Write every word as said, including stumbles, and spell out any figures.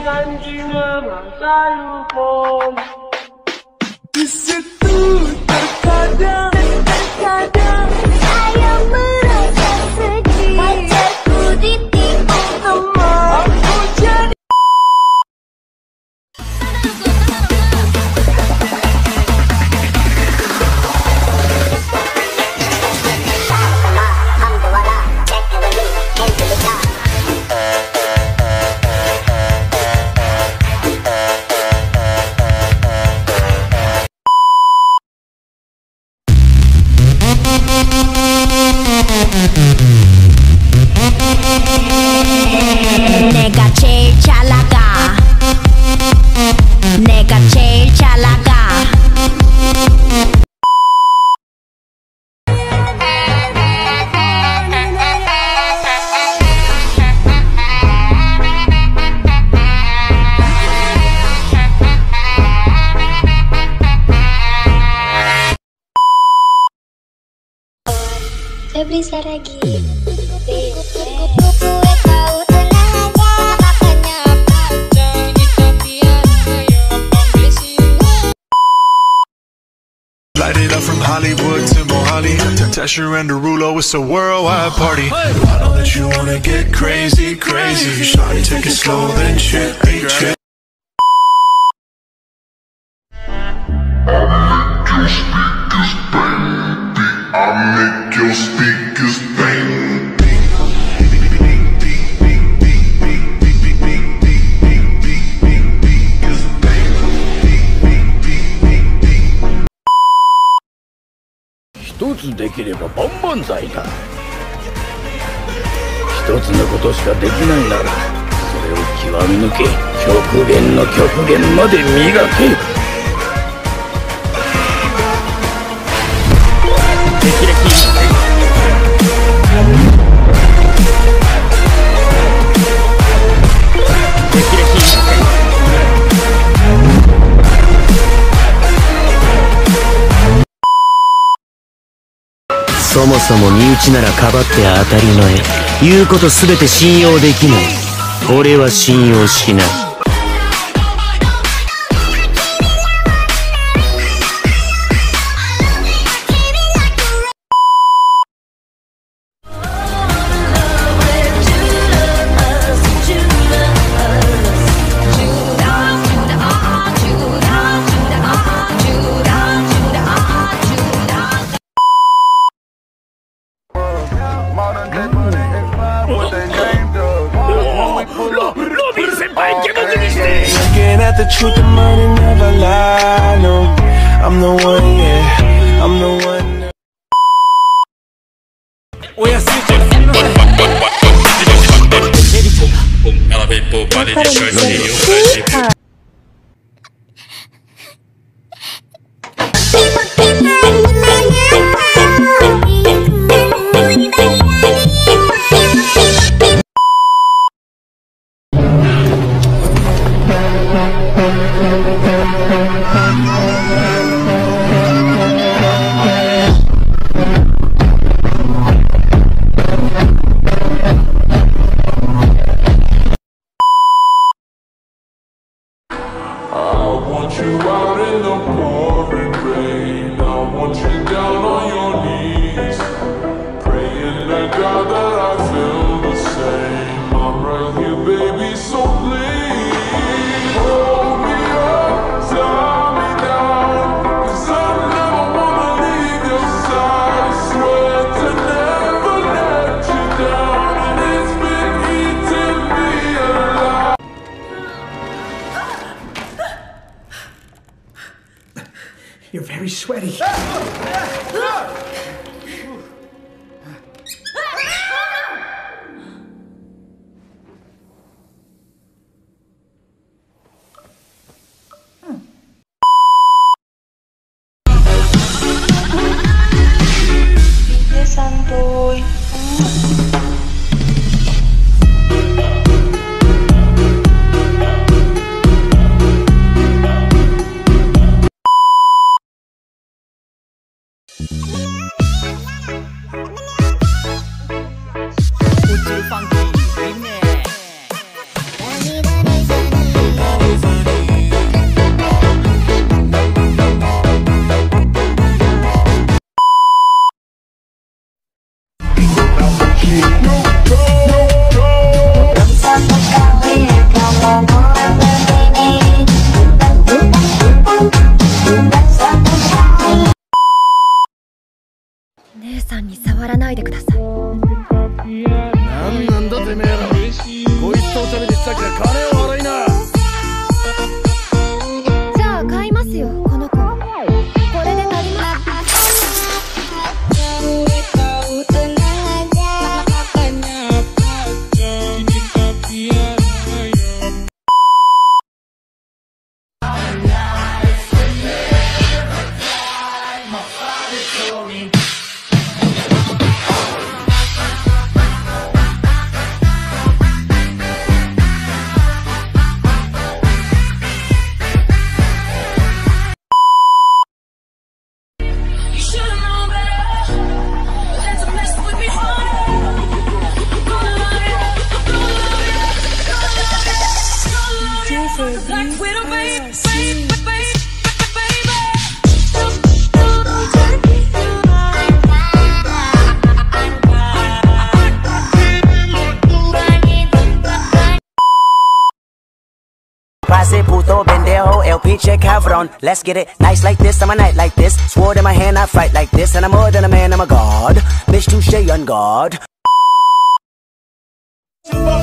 janjinya masa lupa. Di situ terkadang, terkadang saya merasa sedih. Pacarku ditipu teman. Aku jadi 내가 제일 잘 나가 내가 제일 잘 나가 Saya beli lagi. Light it up from Hollywood to Mohali, Tesher and Derulo, it's a worldwide party. I know that you wanna get crazy, crazy. Shawty, take it slow, then shit, hey, shit. I'll make your speakers bang. 一つできれば万々歳だ。一つのことしかできないならそれを極み抜け極限の極限まで磨け。 そもそも身内ならかばって当たり前。言うことすべて信用できない。俺は信用しない。 Looking at the truth, the money never lie. No, I'm the one, yeah, I'm the one. I want you out in the pouring rain. I want you down on your knees, praying to God that I feel the same. I'm right here, baby, so please hold me up, tie me down, 'cause I never wanna leave your side. I swear to never let you down, and it's been eating me alive. You're very sweaty. santuy. Hmm. Pase puto pendejo, el pinche cabrón. Let's get it nice like this, I'm a night like this. Sword in my hand, I fight like this. And I'm more than a man, I'm a god. Bitch, touche on guard.